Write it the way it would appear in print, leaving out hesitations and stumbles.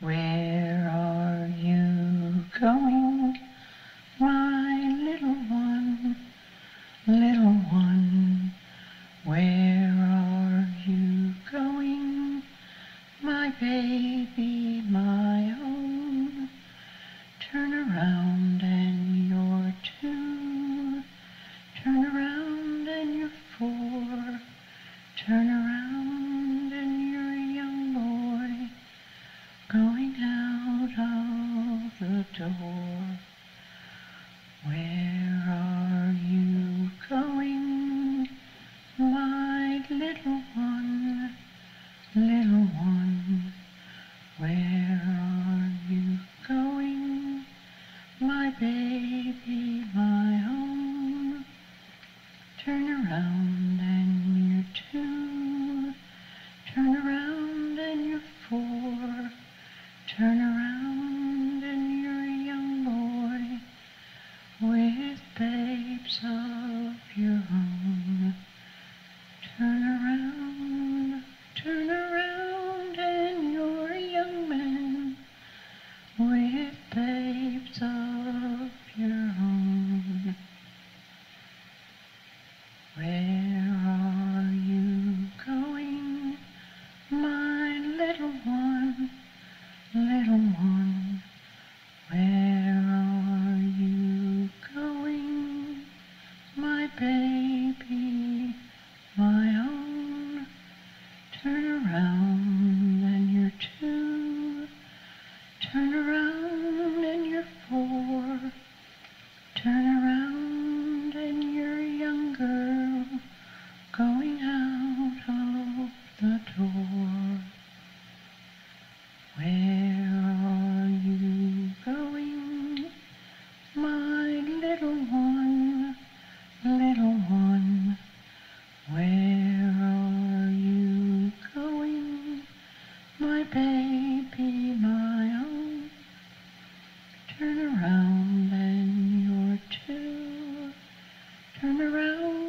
Where are you going, my little one, little one? Where are you going, my baby, my own? Turn around and you're two. Turn around and you're four. Turn around and you're a young boy going out of the door. Where are you going, my little one, little one? Where are you going, my baby, my own? Turn around and you're two. Turn around and you're four. Turn around and you're a young boy with babes of your own. Turn around and you're a young man with babes of your own. Where are you going, my little one, little one? Where are you going, my baby, my own? Turn around and you're two. Turn around and you're four. Turn around and you're a young girl going out of the door. Where are you going, my little one, little one? Where are you going, my baby, my own? Turn around and you're two. Turn around